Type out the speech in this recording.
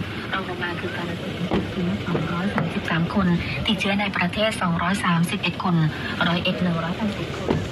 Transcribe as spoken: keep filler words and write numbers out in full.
รองลงมาคือการติดเชื้อสองร้อยสามสิบสามคนติดเชื้อในประเทศสองร้อยสามสิบเอ็ดคนร้อยเอ็ดหนึ่งร้อยแปดสิบคน